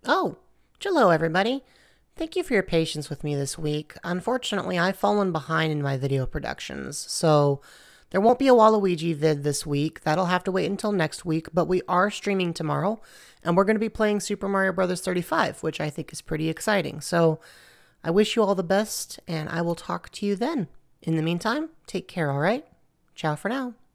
Oh, hello everybody. Thank you for your patience with me this week. Unfortunately, I've fallen behind in my video productions, so there won't be a Waluigi vid this week. That'll have to wait until next week, but we are streaming tomorrow, and we're going to be playing Super Mario Bros. 35, which I think is pretty exciting. So I wish you all the best, and I will talk to you then. In the meantime, take care, all right? Ciao for now.